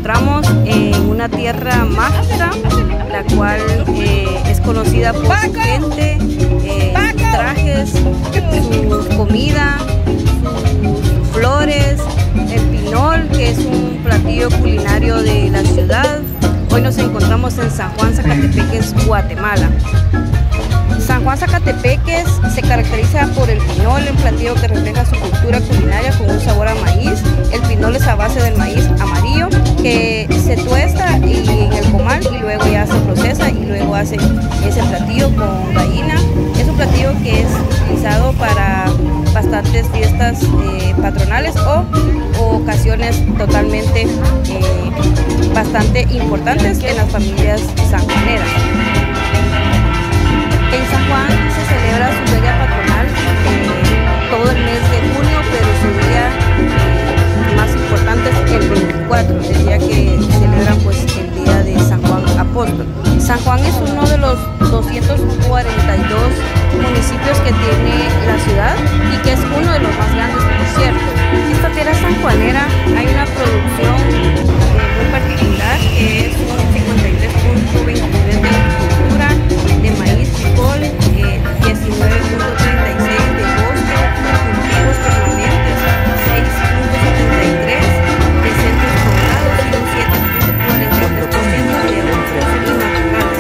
encontramos en una tierra mágica, la cual es conocida por su gente, sus trajes, su comida, sus flores, el pinol, que es un platillo culinario de la ciudad. Hoy nos encontramos en San Juan, Zacatepeques, Guatemala. San Juan, Zacatepeques se caracteriza por el pinol, un platillo que refleja su cultura culinaria con un sabor a maíz. El pinol es a base del maíz amarillo que se tuesta en el comal y luego ya se procesa y luego hace ese platillo con gallina. Es un platillo que es utilizado para bastantes fiestas patronales o ocasiones totalmente bastante importantes en las familias sanjuaneras. En San Juan se celebra su feria patronal todo el mes de junio, pero su día más importante es el 24, el día que celebran pues el día de San Juan Apóstol. San Juan es uno de los 242 municipios que tiene la ciudad y que es uno de los más grandes, por cierto. En esta tierra sanjuanera hay una producción muy particular que es un 53.23 de agricultura, de maíz, frijol, 19.36 de bosque, cultivos permanentes, 6.73 de centros poblados y un 7.43% de otros naturales.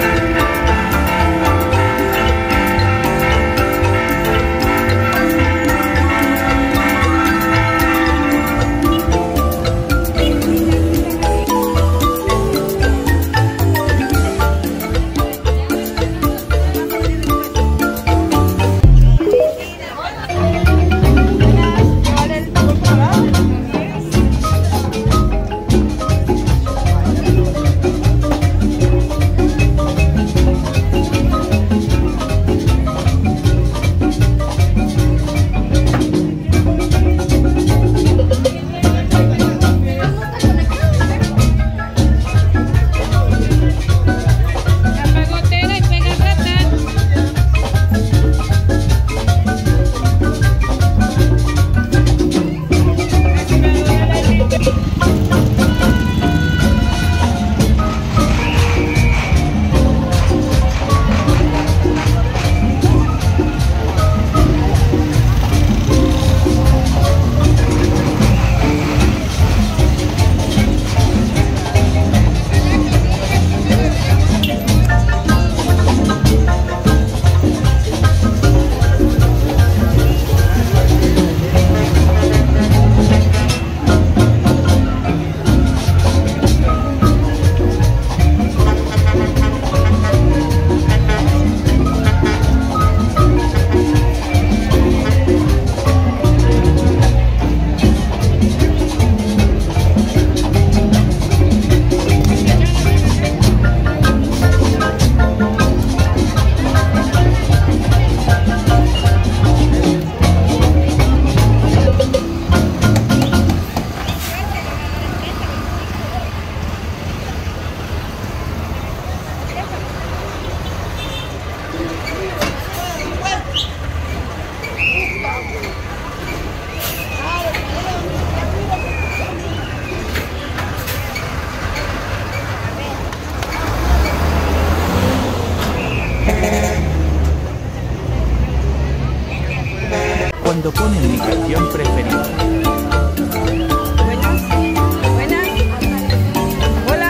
Cuando ponen mi canción preferida. Buenas, buenas, hola.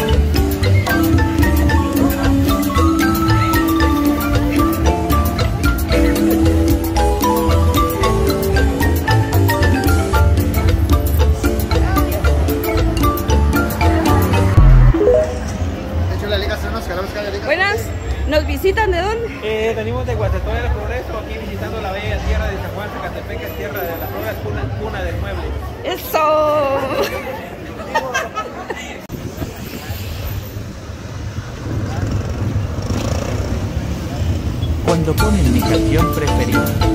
Buenas, ¿nos visitan de dónde? Venimos de Guastatoya del Progreso, aquí visitando la bella tierra de San Juan, Zacatepeques, tierra de las flores, cuna del mueble. ¡Eso! Cuando ponen mi canción preferida.